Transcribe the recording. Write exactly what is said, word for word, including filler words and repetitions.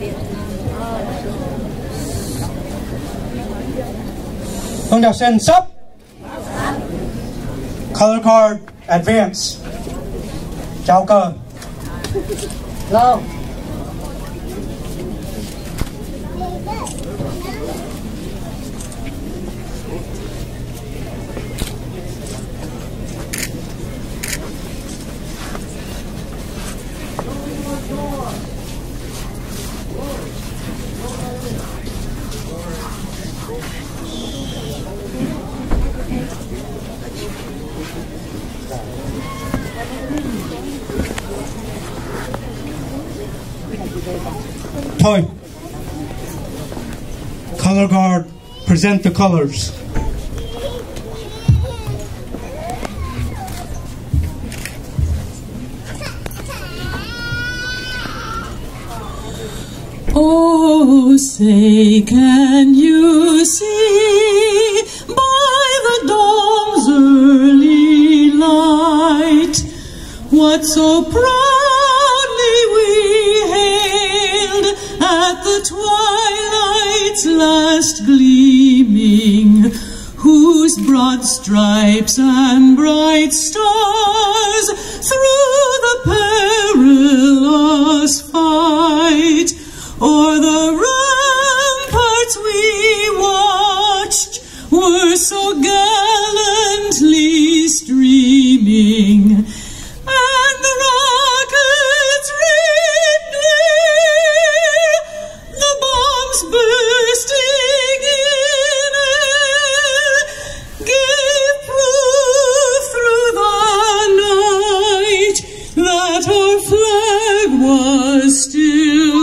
Hương Đào Sen sub. Color card advance. Chào cờ. Lo. Thôi. Color guard, present the colors. Oh, say, can you see by the dawn's early light what so proudly we hailed at the twilight's last gleaming, whose broad stripes and bright stars through the perilous fight o'er the ramparts we watched were so gallantly streaming, and the rockets rained near, the bombs bursting in air gave proof through the night that our flag was still